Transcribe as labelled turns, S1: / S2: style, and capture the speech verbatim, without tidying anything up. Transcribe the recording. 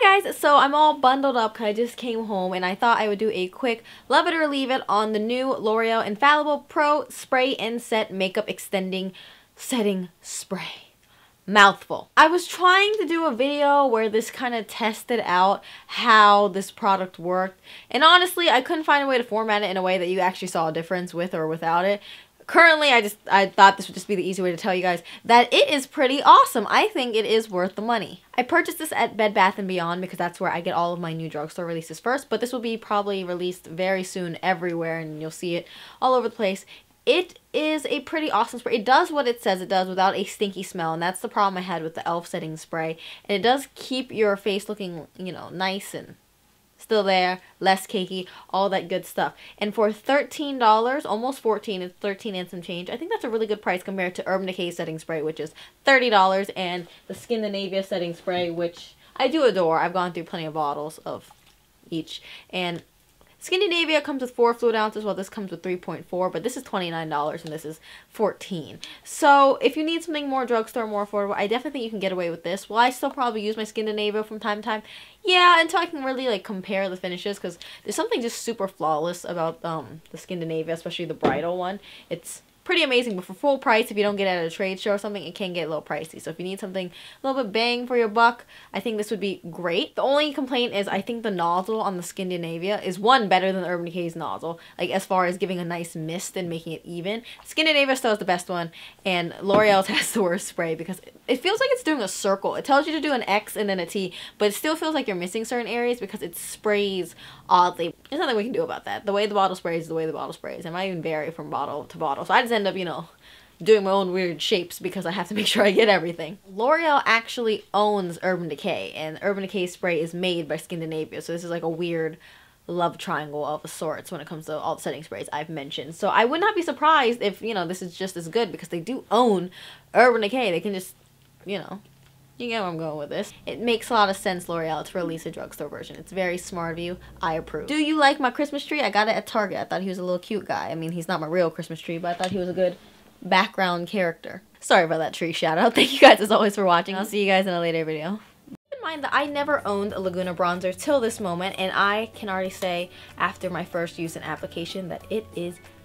S1: Hi guys, so I'm all bundled up because I just came home and I thought I would do a quick love it or leave it on the new L'Oreal Infallible Pro Spray and Set Makeup Extending Setting Spray. Mouthful. I was trying to do a video where this kind of tested out how this product worked, and honestly I couldn't find a way to format it in a way that you actually saw a difference with or without it. Currently, I just I thought this would just be the easy way to tell you guys that it is pretty awesome. I think it is worth the money. I purchased this at Bed Bath and Beyond because that's where I get all of my new drugstore releases first, but this will be probably released very soon everywhere and you'll see it all over the place. It is a pretty awesome spray. It does what it says it does without a stinky smell, and that's the problem I had with the e l f setting spray. And it does keep your face looking, you know, nice and still there, less cakey, all that good stuff. And for thirteen dollars, almost fourteen dollars, it's thirteen and some change, I think that's a really good price compared to Urban Decay setting spray, which is thirty dollars, and the Skindinavia setting spray, which I do adore. I've gone through plenty of bottles of each. And Skindinavia comes with four fluid ounces, while this comes with three point four, but this is twenty-nine dollars and this is fourteen dollars. So if you need something more drugstore, more affordable, I definitely think you can get away with this. Will I still probably use my Skindinavia from time to time? Yeah, until I can really like compare the finishes, because there's something just super flawless about um the Skindinavia, especially the bridal one. It's pretty amazing, but for full price, if you don't get it at a trade show or something, it can get a little pricey. So if you need something a little bit bang for your buck, I think this would be great. The only complaint is I think the nozzle on the Skindinavia is one better than the Urban Decay's nozzle, like as far as giving a nice mist and making it even. Skindinavia still is the best one, and L'Oreal's has the worst spray because it, it feels like it's doing a circle. It tells you to do an X and then a T, but it still feels like you're missing certain areas because it sprays oddly. There's nothing we can do about that. The way the bottle sprays is the way the bottle sprays. It might even vary from bottle to bottle. So I just end up, you know, doing my own weird shapes because I have to make sure I get everything. L'Oreal actually owns Urban Decay, and Urban Decay spray is made by Skindinavia. So this is like a weird love triangle of sorts when it comes to all the setting sprays I've mentioned. So I would not be surprised if, you know, this is just as good because they do own Urban Decay. They can just, you know, you get where I'm going with this. It makes a lot of sense, L'Oreal, to release a drugstore version. It's very smart of you. I approve. Do you like my Christmas tree? I got it at Target. I thought he was a little cute guy. I mean, he's not my real Christmas tree, but I thought he was a good background character. Sorry about that tree shout out. Thank you guys as always for watching. I'll see you guys in a later video. Keep in mind that I never owned a Laguna bronzer till this moment, and I can already say after my first use and application that it is